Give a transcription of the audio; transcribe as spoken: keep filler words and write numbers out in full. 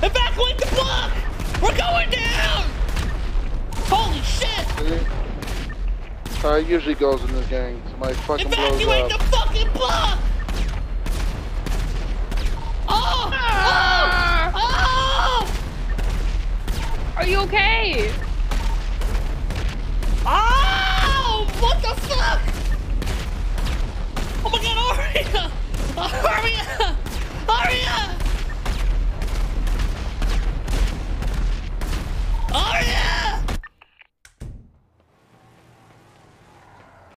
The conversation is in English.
Evacuate the block! We're going down! Holy shit! That's how it usually goes in this gang. Somebody fucking blows Evacuate up. the fucking block! Oh! Oh! Oh! Are you okay? Oh! What the fuck? Oh my god, Aria! Aria!